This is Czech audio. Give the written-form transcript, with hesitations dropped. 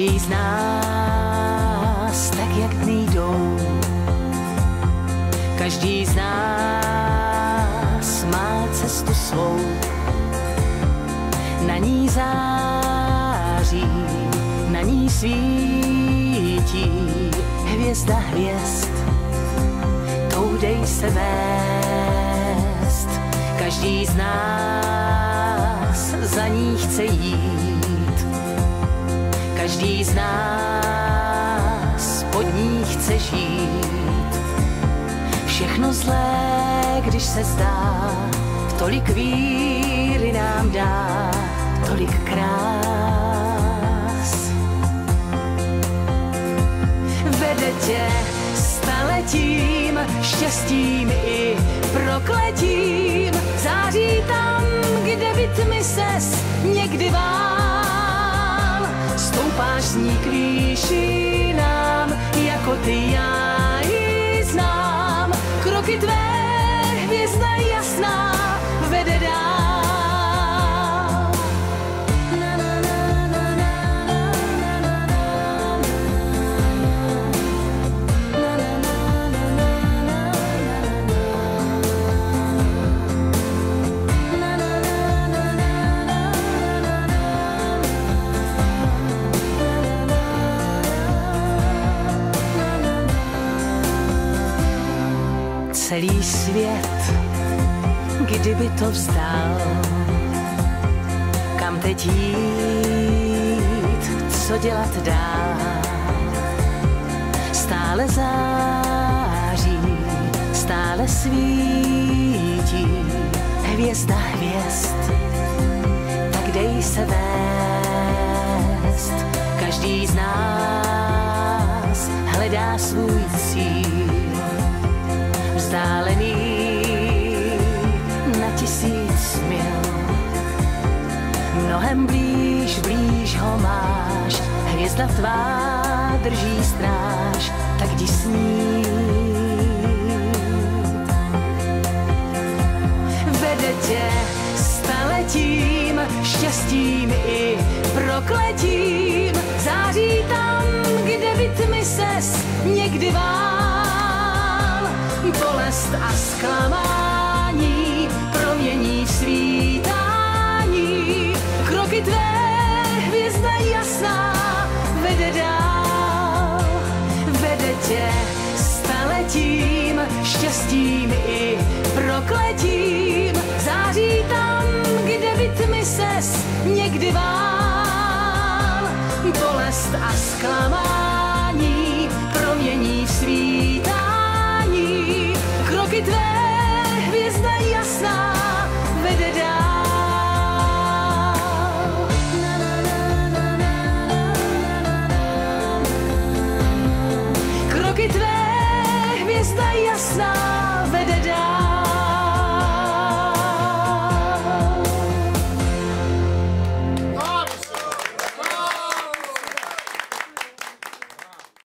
Každý z nás, tak jak dny jdou, každý z nás má cestu svou. Na ní září, na ní svítí hvězda hvězd. Tou dej se vést, každý z nás za ní chce jít. Každý z nás pod ní chce žít. Všechno zlé, když se zdá, tolik víry nám dá, tolik krás. Vede tě staletím, štěstím i prokletím. Září tam, kde by tmy ses někdy vál. Stoupáš z ní k výšinám, jako ty já ji znám. Kroky tvé hvězda jasná vede dál. Celý svět, kdyby to vzdal, kam teď jít, co dělat dál. Stále září, stále svítí hvězda hvězd. Tak dej se vést, každý z nás hledá svůj cíl. Vzdálený na 1000 mil, mnohem blíž, blíž ho máš. Hvězda tvá drží stráž, tak jdi s ní. Vede tě staletím, štěstím i prokletím. Září tam, kde by tmy ses někdy vál. Bolest a zklamání promění v svítání. Kroky tvé hvězda jasná vede dál. Vede tě staletím, štěstím i prokletím. Září tam, kde by tmy ses někdy vál. Bolest a zklamání